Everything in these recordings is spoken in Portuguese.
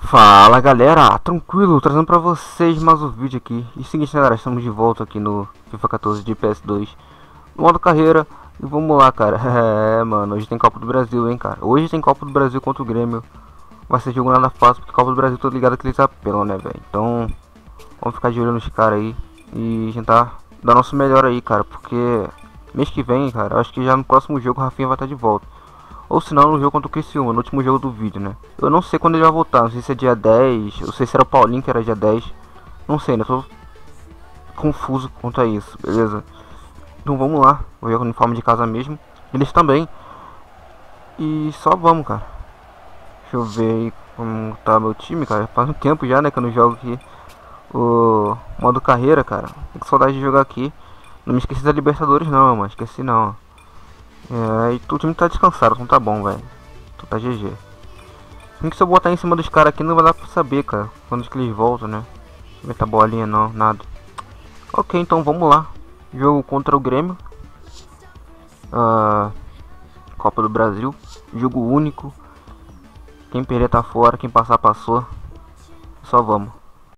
Fala galera, tranquilo, trazendo pra vocês mais um vídeo aqui. E seguinte galera, estamos de volta aqui no FIFA 14 de PS2 no modo carreira. E vamos lá cara, mano, hoje tem Copa do Brasil, hein cara. Hoje tem Copa do Brasil contra o Grêmio. Vai ser jogo nada fácil, porque Copa do Brasil tô ligado que eles apelam, né velho. Então, vamos ficar de olho nos caras aí e tentar dar nosso melhor aí cara. Porque mês que vem cara, acho que já no próximo jogo o Rafinha vai estar de volta. Ou se não, no jogo contra o Criciúma, no último jogo do vídeo, né? Eu não sei quando ele vai voltar, não sei se é dia 10, eu sei se era o Paulinho que era dia 10. Não sei, né? Tô confuso quanto a isso, beleza? Então vamos lá, vou jogar com o uniforme de casa mesmo. Eles também. E só vamos, cara. Deixa eu ver aí como tá meu time, cara. Faz um tempo já, né, que eu não jogo aqui o modo carreira, cara. Tô com saudade de jogar aqui. Não me esqueci da Libertadores não, mano. Esqueci não. E o time tá descansado, então tá bom, velho. Então tá GG. Tem que se eu botar em cima dos caras aqui não vai dar pra saber, cara. Quando que eles voltam, né? Não vai tá bolinha não, nada. Ok, então vamos lá. Jogo contra o Grêmio. Copa do Brasil. Jogo único. Quem perder tá fora, quem passar passou. Só vamos.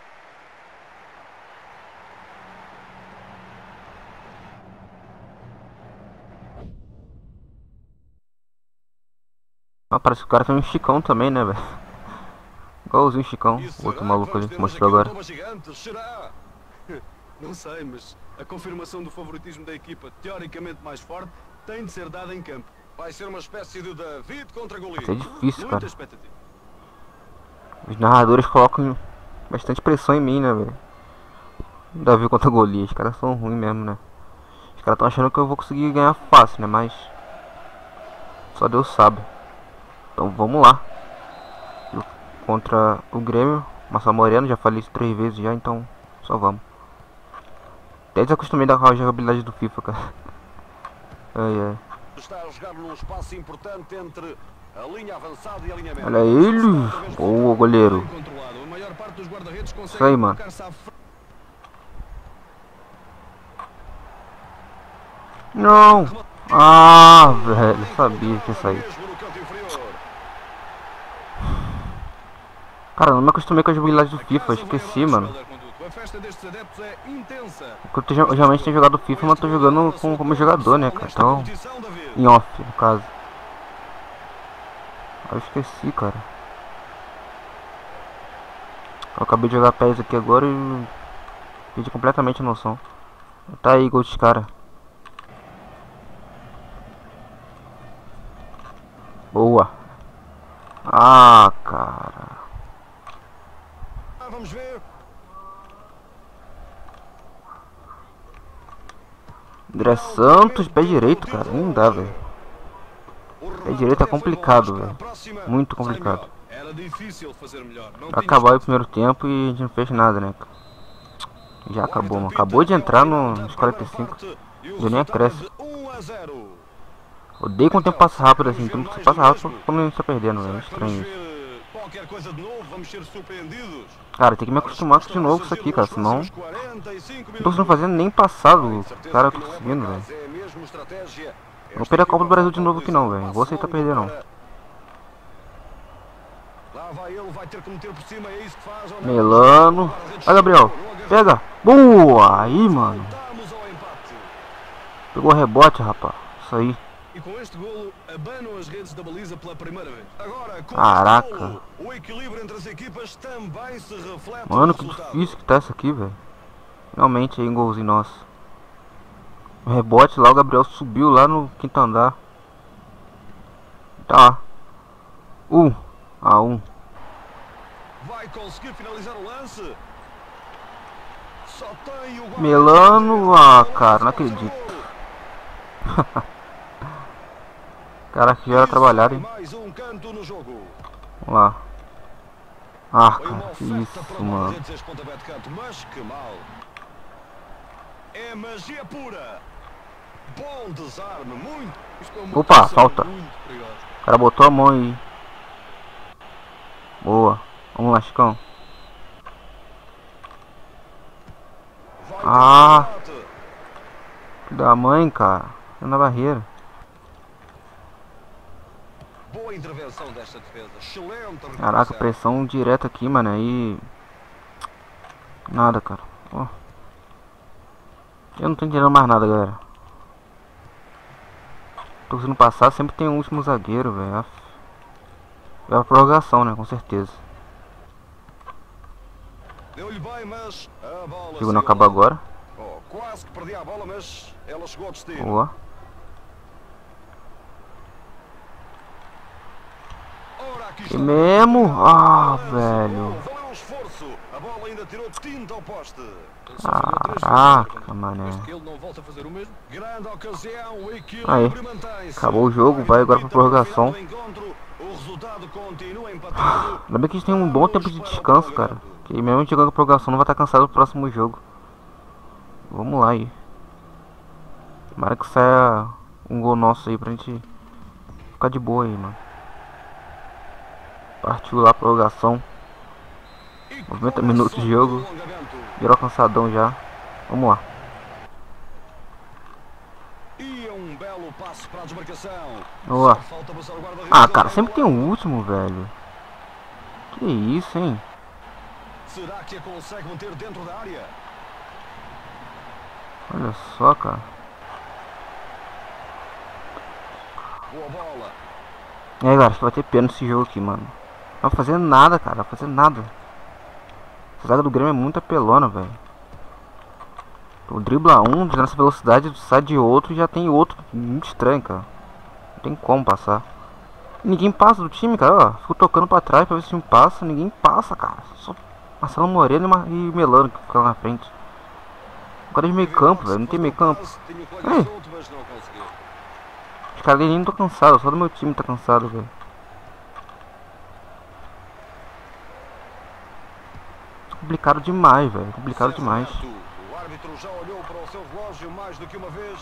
Parece que o cara tem um Chicão também, né, velho? Igualzinho o Chicão, o outro maluco ali que mostrou agora. Não sei, mas a confirmação do favoritismo da equipa teoricamente mais forte tem de ser dada em campo. Vai ser uma espécie de David contra Golias. Isso é difícil, cara. Os narradores colocam bastante pressão em mim, né, velho? Davi contra Golias, os caras são ruins mesmo, né? Os caras estão achando que eu vou conseguir ganhar fácil, né? Mas só Deus sabe. Então vamos lá. Contra o Grêmio, Marcelo Moreno, já falei isso 3 vezes já, então só vamos. Até desacostumei da jogabilidade do FIFA, cara. Ai. Está a jogar num espaço importante entre a linha avançada e a linha média. Olha ele! Boa, goleiro. Isso aí, mano. Não! Ah, velho, sabia que ia sair. Cara, não me acostumei com a jogabilidade do FIFA, esqueci, mano. Porque eu geralmente tenho jogado FIFA, mas tô jogando como jogador, né, cara? Então, em off, no caso. Eu esqueci, cara. Eu acabei de jogar PES aqui agora e perdi completamente a noção. Tá aí, gol dos caras. Boa. Ah, cara. Vamos ver. André Santos, pé direito, cara. Não dá, velho. Pé direito é complicado, velho. Muito complicado. Vai acabar o primeiro tempo e a gente não fez nada, né? Já acabou, mano. Acabou de entrar nos 45. Já nem acresce. Odeio quando o tempo passa rápido assim. Então você passa rápido quando a gente tá perdendo, velho. É estranho isso. Cara, tem que me acostumar de novo com isso aqui, cara. Senão não tô conseguindo fazer nem passado. O cara tá conseguindo, velho. Não vou perder a Copa do Brasil de novo aqui não, velho. Vou aceitar perder não. Melano. Vai, Gabriel. Pega. Boa. Aí, mano. Pegou o rebote, rapaz. Isso aí. E com este golo abanam as redes da baliza pela primeira vez. Agora, com caraca. Este golo, o equilíbrio entre as equipas também se reflete. Mano, que difícil que tá isso aqui, velho. Realmente aí um golzinho nosso. O rebote lá, o Gabriel subiu lá no quinto andar. Tá. 1-1. Vai conseguir finalizar o lance. Só tem o Melano, cara, não acredito. Cara, que já era trabalhado, hein? Vamos lá. Ah, cara, que isso, mano. É magia pura. Bom desarme, muito. Opa, falta. O cara botou a mão aí. Boa. Vamos lá, Chicão. Ah. Que da mãe, cara. Na barreira. Boa intervenção. recuperação desta defesa. Excelente recuperação. Caraca, pressão direta aqui, mano. Aí. Nada, cara. Ó. Eu não tô entendendo mais nada, galera. Tô conseguindo passar, sempre tem um último zagueiro, velho. É a prorrogação, né? Com certeza. Deu-lhe bem, mas a bola O jogo não acaba agora. Oh, quase que perdi a bola, mas ela chegou ao destino. Boa. Ora, aqui E está. mesmo? Ah, velho. Valeu um esforço. A bola ainda tirou tinta ao poste. Caraca, mané. Que ele não volta a fazer o mesmo. Grande ocasião, o Aí. equilíbrio mantém-se. Acabou o jogo, vai agora pra prorrogação. O resultado continua empatado. Ainda bem que a gente tem um bom tempo de descanso, cara. Que mesmo jogando a prorrogação não vai estar cansado no próximo jogo. Vamos lá aí. Tomara que saia um gol nosso aí pra gente ficar de boa aí, mano. Partiu lá a prorrogação. 90 minutos de jogo. Virou cansadão já. Vamos lá. E um belo passo para a desmarcação. Boa. Só falta passar o guarda-redes. Ah, cara, sempre tem um último, velho. Que isso, hein? Será que a consegue manter dentro da área? Olha só, cara. Boa bola. E aí, galera, acho que vai ter pena nesse jogo aqui, mano. Não vai fazer nada, cara. Não vai fazer nada. Essa zaga do Grêmio é muito apelona, velho. Tu dribla um, nessa velocidade, sai de outro e já tem outro. Muito estranho, cara. Não tem como passar. E ninguém passa do time, cara. Ó, fico tocando pra trás pra ver se o time passa. Ninguém passa, cara. Só Marcelo Moreno e Melano que ficam na frente. O cara de meio campo, velho. Não tem meio campo. Aí. Os caras nem estão cansados. Só do meu time tá cansado, velho. Complicado demais, velho. Complicado demais. O árbitro já olhou para o seu relógio mais do que uma vez.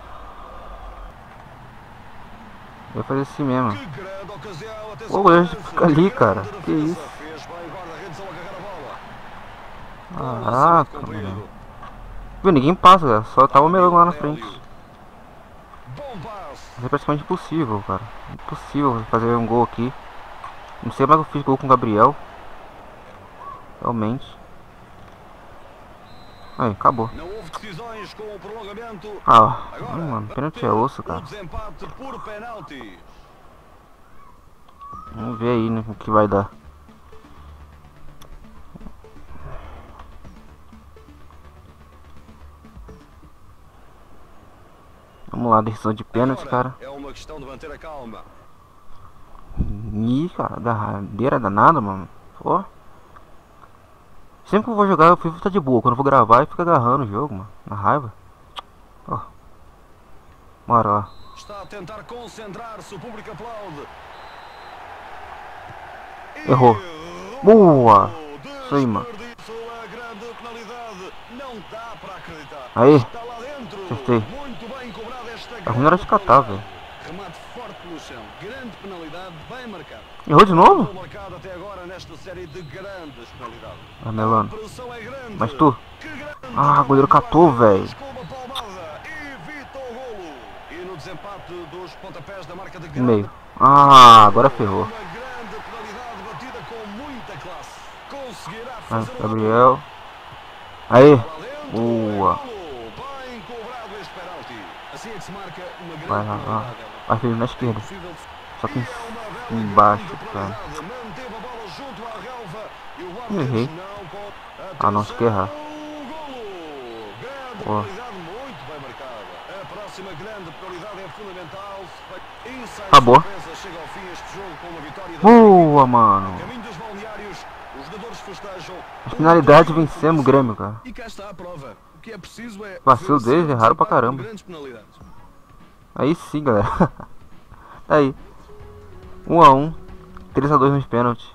Vai fazer assim mesmo. Que grande ocasião. Pô, o goleiro fica ali, cara. Que isso? Fez bem o guarda-redes ao agarrar a bola. Caraca, mano. Viu, ninguém passa, cara. Só tava o Melano lá na frente. Bom passe. Mas é praticamente impossível, cara. Impossível fazer um gol aqui. Não sei mais que eu fiz gol com o Gabriel. Realmente. Aí, acabou. Não houve decisões com o prolongamento. Ah, Agora, mano, pênalti é osso, o cara. desempate por penaltis. Vamos ver aí, né, o que vai dar. Vamos lá, decisão de pênalti, Agora, cara. é uma questão de manter a calma. Ih, cara, agarradeira danada, mano. Pô. Sempre que eu vou jogar, eu fico tá de boa. Quando eu vou gravar, eu fico agarrando o jogo, mano. Na raiva. Ó. Bora lá. Está a tentar concentrar-se, o público aplaude. Errou. Boa. Isso aí, mano. A grande penalidade. Não dá para acreditar. Aí. Está lá dentro. Acertei. Muito bem cobrada esta A ruim era de catar, penalidade. velho. Remate forte no chão. Grande penalidade, bem marcado. Errou de novo? Gol marcado até agora nesta série de grandes penalidades. Ah, Melano. A pressão é grande. Mas tu. Que grande Ah, o goleiro catou, velho. com uma palmada. Evita o golo. E no desempate dos pontapés da marca de No grande. meio. Ah, agora ferrou. Uma grande penalidade batida com muita classe. Conseguirá Ah, fazer Gabriel. Aí. lá dentro. Boa. Golo. Bem cobrado este penalti. Assim é que se marca uma grande Vai lá, lá. penalidade. Vai, filho, na esquerda. Possível. Só que E é uma bela embaixo, grande cara. penalidade. Manteve a bola junto à relva e o guarda-redes Errei. não pode. Ah, não, acho que errar. Golo. Grande Boa. penalidade, muito bem marcada. A próxima grande penalidade é fundamental. E sem Acabou. surpresa, chega ao fim este jogo com uma vitória da Boa, mano. caminho dos balneários. Os jogadores festejam. As finalidades vencemos o Grêmio, cara. E cá está a prova. O que é preciso é Vacilo vencer deles, erraram pra desempate caramba. com grandes penalidades. Aí sim, galera. Aí. 1 a 1. 3 a 2 nos pênaltis.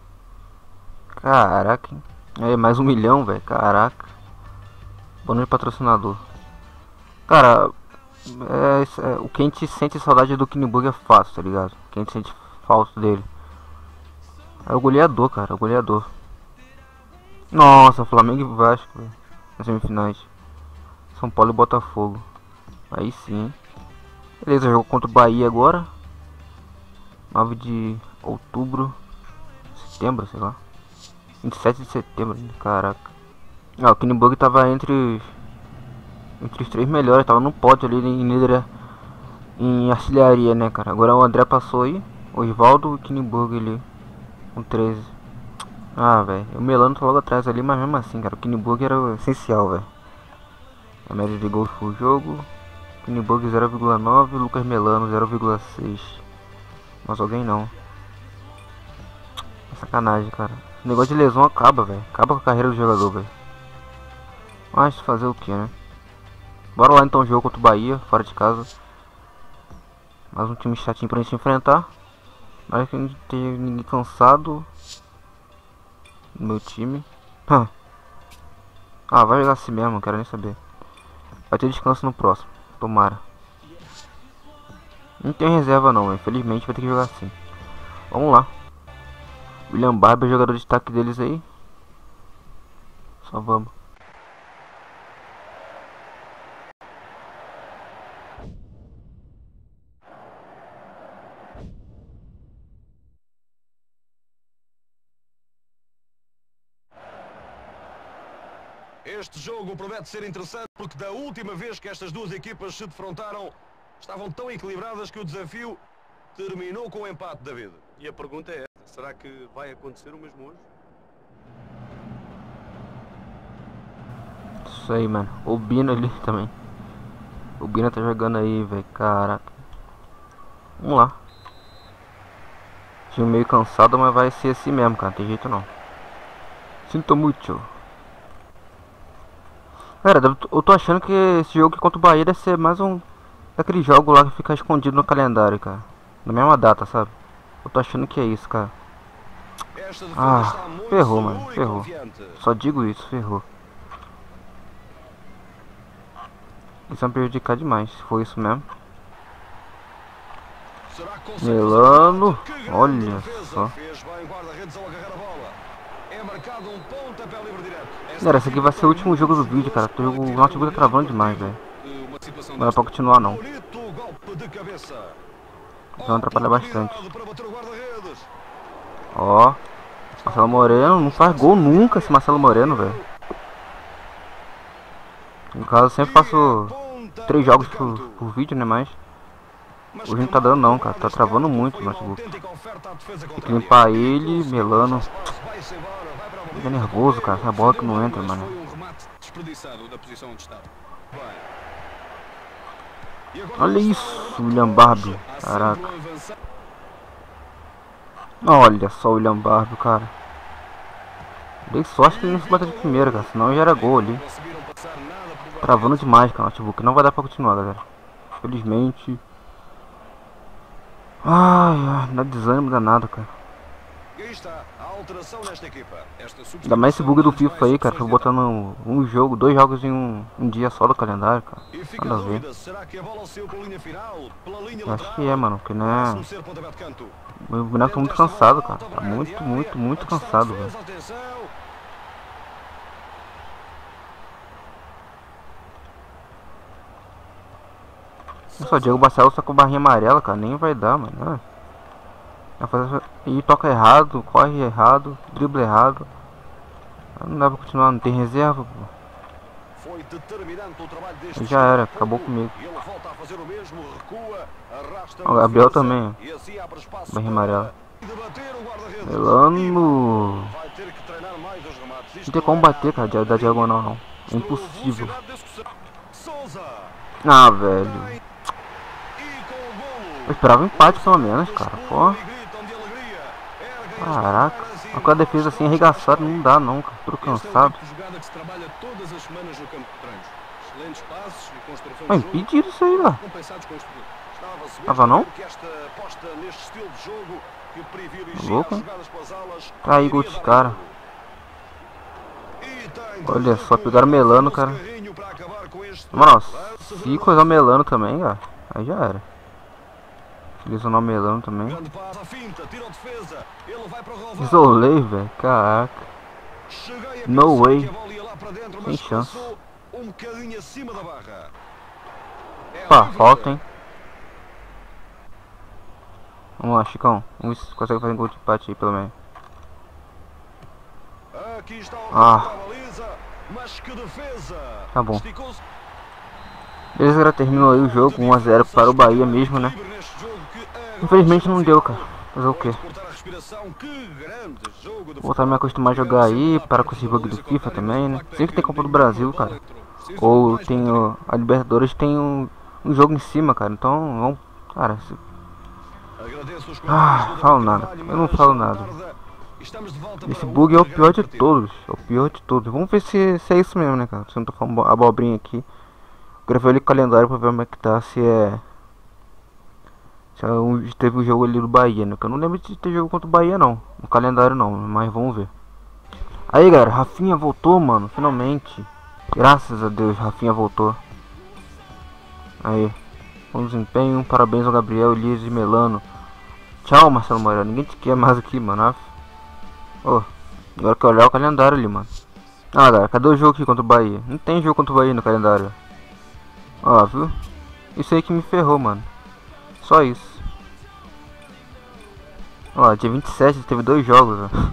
Caraca, hein? Aí, mais 1 milhão, velho. Caraca. Bônus de patrocinador. Cara, o que a gente sente saudade do Kinniburg é fácil, tá ligado? O que a gente sente falta dele. É o goleador, cara. O goleador. Nossa, Flamengo e Vasco, velho. Nas semifinais. São Paulo e Botafogo. Aí sim. Beleza, jogo contra o Bahia agora. 9 de outubro, setembro, sei lá. 27 de setembro, caraca. Ah, o Kinniburg tava entre os três melhores, tava no pódio ali em líder em artilharia, né, cara. Agora o André passou aí, o Osvaldo e o Kinniburg ali com 13. Ah, velho, o Melano tá logo atrás ali, mas mesmo assim, cara, o Kinniburg era o essencial, velho. A média de gols por jogo, Kinniburg 0,9, Lucas Melano 0,6. Mas alguém não. É sacanagem, cara. O negócio de lesão acaba, velho. Acaba com a carreira do jogador, velho. Mas fazer o que, né? Bora lá então, jogo contra o Bahia, fora de casa. Mais um time chatinho pra gente enfrentar. Mas que a gente tem ninguém cansado no meu time. Ah, vai jogar assim mesmo, não quero nem saber. Vai ter descanso no próximo, tomara. Não tem reserva não, infelizmente vai ter que jogar assim. Vamos lá. William Barber, jogador de destaque deles aí. Só vamos. Este jogo promete ser interessante porque da última vez que estas duas equipas se defrontaram estavam tão equilibradas que o desafio terminou com o empate, David. E a pergunta é esta, será que vai acontecer o mesmo hoje? Isso aí, mano. O Bina ali também. O Bina tá jogando aí, velho. Caraca. Vamos lá. Time meio cansado, mas vai ser assim mesmo, cara. Não tem jeito não. Sinto muito. Cara, eu tô achando que esse jogo contra o Bahia deve ser mais um daquele jogo lá que fica escondido no calendário, cara. Na mesma data, sabe? Eu tô achando que é isso, cara. Ah, ferrou, mano. Ferrou. Só digo isso, ferrou. Isso vai me prejudicar demais, se for isso mesmo. Melano, olha só. Galera, esse aqui vai ser o último jogo do vídeo, cara. O notebook tá travando demais, velho. Não dá pra continuar, não. Vai atrapalhar bastante. Ó, Marcelo Moreno, não faz gol nunca esse Marcelo Moreno, velho. No caso, eu sempre faço 3 jogos por vídeo, né, mas hoje não tá dando não, cara. Tá travando muito o notebook. Tem que limpar ele, Melano. Fica nervoso, cara. Essa bola que não entra, mano. Olha isso, William Barbie. Caraca. Olha só o William Barbie, cara. Dei sorte que ele não se bateu de primeira, cara. Senão já era gol ali. Travando demais, cara. O notebook não vai dar pra continuar, galera. Infelizmente. Ai, não dá desânimo danado, cara. Ainda mais esse bug do FIFA aí, cara. Tô botando um jogo, 2 jogos em um dia só do calendário, cara. Nada a ver. Eu acho que é, mano. Porque não é. Meu boneco tá muito cansado, cara. Tá muito cansado, velho. Só Diego Barcelos tá com barrinha amarela, cara. Nem vai dar, mano. E toca errado, corre errado, dribla errado. Não dá pra continuar, não tem reserva, pô. Já era, acabou comigo. O Gabriel também, ó. Barrinha amarela. Melano. Não tem como bater, cara, da diagonal não. É impossível. Ah, velho. Eu esperava um empate pelo menos, cara. Pô. Caraca. Com a defesa assim arregaçada não dá não, cara. Tudo cansado. Mas impedido isso aí, velho. Tava não? Louco, hein? Tá aí, gol dos caras. Olha só, pegaram o Melano, cara. Mano, se coisar o Melano também, cara, aí já era. Utiliza o Melano também. Isolei, velho. Caraca. No way. Sem chance. Pá, falta, hein. Vamos lá, Chicão. Vamos ver se consegue fazer um gol de empate aí, pelo menos. Aqui está o Ah. baliza, mas que defesa. Tá bom. Beleza, galera, terminou aí o jogo, 1 a 0 para o Bahia mesmo, né? Infelizmente não deu, cara. Fazer o quê? Vou voltar a me acostumar a jogar aí, para com esse bug do FIFA também, né? Sempre tem Copa do Brasil, cara. Ou tem a Libertadores, tem um jogo em cima, cara. Então, vamos... Cara, falo nada. Eu não falo nada. Esse bug é o pior de todos. É o pior de todos. Vamos ver se é isso mesmo, né, cara? Se eu não tô falando abobrinha aqui. Gravei ali o calendário pra ver como é que tá. Se teve o jogo ali do Bahia, né? Que eu não lembro de ter jogo contra o Bahia, não. No calendário, não. Mas vamos ver. Aí, galera. Rafinha voltou, mano. Finalmente. Graças a Deus, Rafinha voltou. Aí. Bom desempenho. Parabéns ao Gabriel, Elias e Melano. Tchau, Marcelo Moreira. Ninguém te quer mais aqui, mano. Oh, agora que eu olhar o calendário ali, mano. Ah, galera, cadê o jogo aqui contra o Bahia? Não tem jogo contra o Bahia no calendário. Ó, viu? Isso aí que me ferrou, mano. Só isso. Ó, dia 27 teve 2 jogos, ó.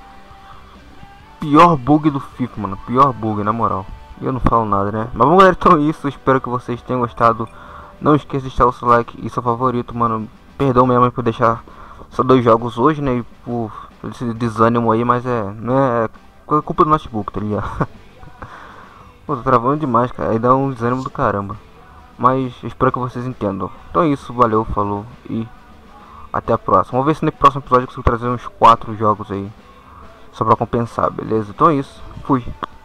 Pior bug do FIFA, mano. Pior bug, na moral. Eu não falo nada, né? Mas bom, galera, então é isso. Espero que vocês tenham gostado. Não esqueça de deixar o seu like e seu favorito, mano. Perdão mesmo por deixar só 2 jogos hoje, né? E por esse desânimo aí, mas não é culpa do notebook, tá ligado? Pô, tô travando demais, cara. Aí dá um desânimo do caramba. Mas espero que vocês entendam. Então é isso, valeu, falou e até a próxima. Vamos ver se no próximo episódio eu consigo trazer uns 4 jogos aí. Só pra compensar, beleza? Então é isso, fui.